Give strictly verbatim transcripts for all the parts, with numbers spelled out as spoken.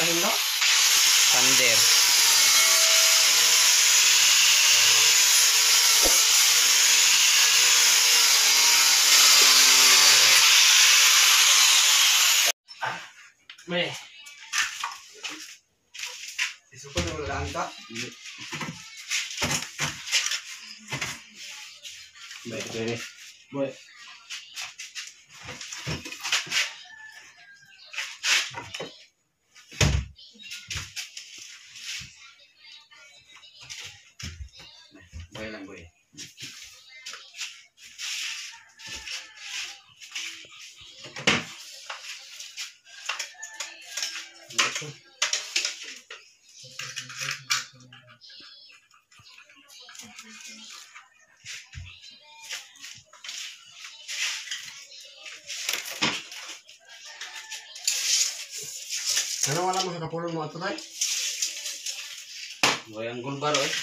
Mahilo? Pander. May. Isuko na wala ang ka? May, ito yun eh. Boy. Boy lang, boy. Ito. Ano wala mo sa kapulong mo ato tayo? Boy ang gulbaro eh.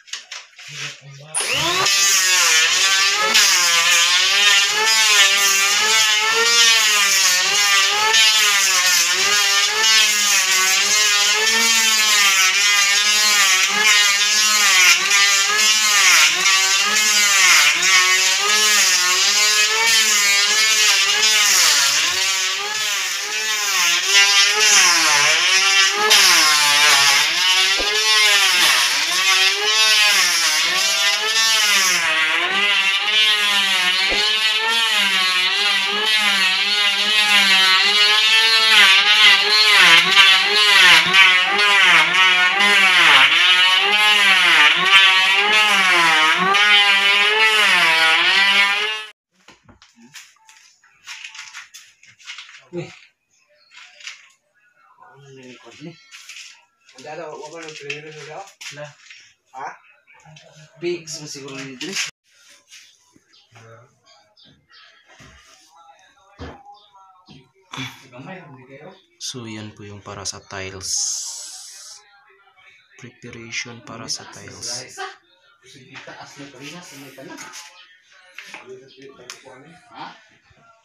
Wih. Ano na yung record ni? Hindi na, huwag ko nang pinili nila. Lah. Ha? Pigs mo siguro nito. So yan po yung para sa tiles. Preparation para sa tiles. Ha?